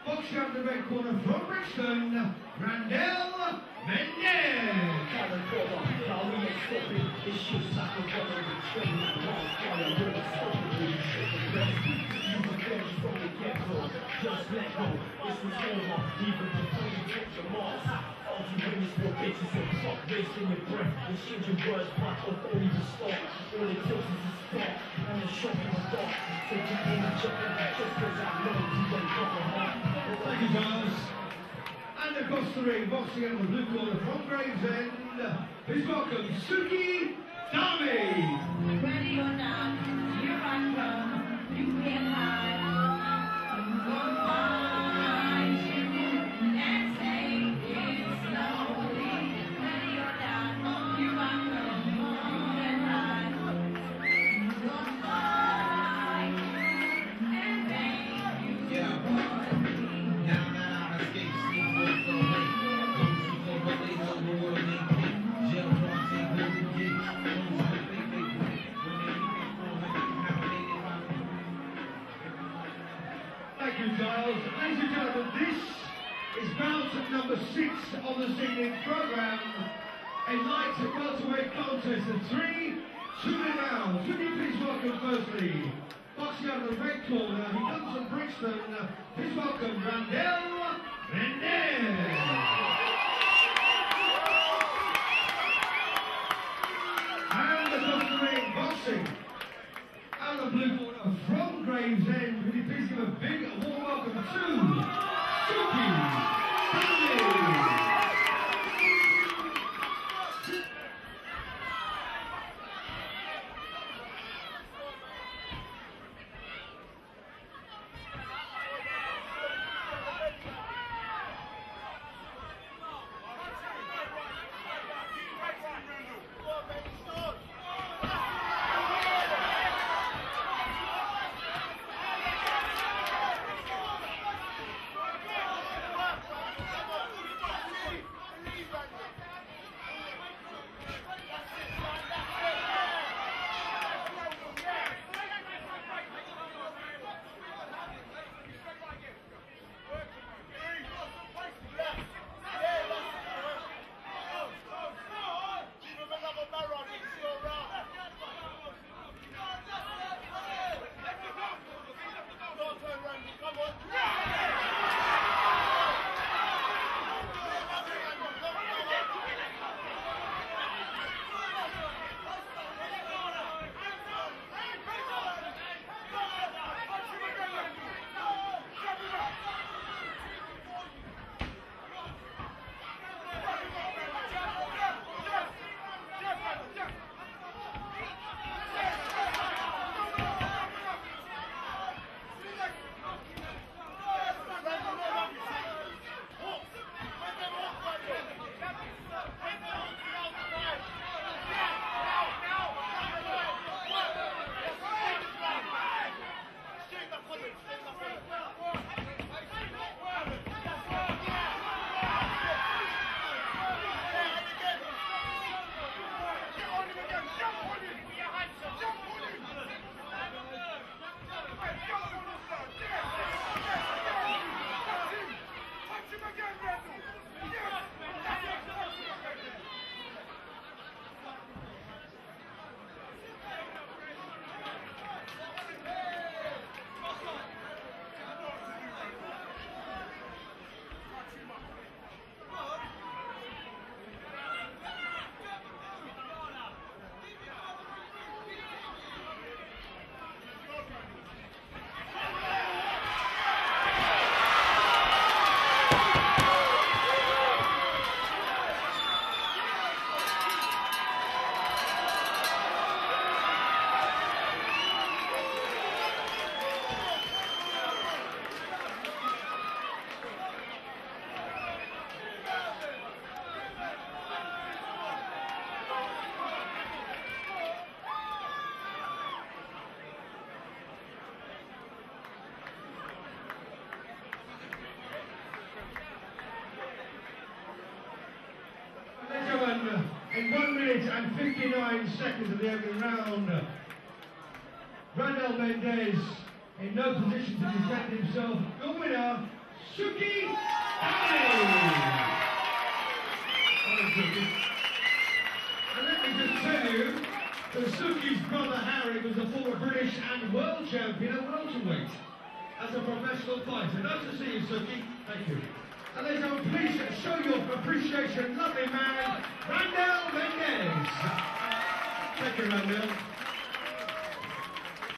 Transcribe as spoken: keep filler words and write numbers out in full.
Boxing out the red corner from Brixton, Randell Mendez. Just let go, this was over, even before you get your marks. All you witness were bitches and talk, wasting your breath. The shit your words pop before you start. All it takes is a spark, and a shot in the dark. So you ain't jumping, just cause I know you ain't fucking hard. Thank you, Giles. And across the ring, boxing out the blue corner from Gravesend, please welcome Suki Dami. Ready or not, here I come, you can't hide. Thank you, Giles. Ladies and gentlemen, this is bout number six on this evening's programme. A light welterweight contest of three shooting rounds. Would you please welcome firstly, boxing out of the red corner, he comes from Brixton. Please welcome Randell Mendez. And across the ring, boxing out of the blue corner from Gravesend, could you please give a big warm welcome to Suki Dami. In one minute and fifty-nine seconds of the opening round, Randell Mendez in no position to defend himself. Your winner, Suki Harry. And let me just tell you that Suki's brother Harry was a former British and world champion at welterweight as a professional fighter. Nice to see you, Suki. Thank you. And ladies and gentlemen, please show your appreciation, lovely man, Randall Mendez. Thank you, Randall.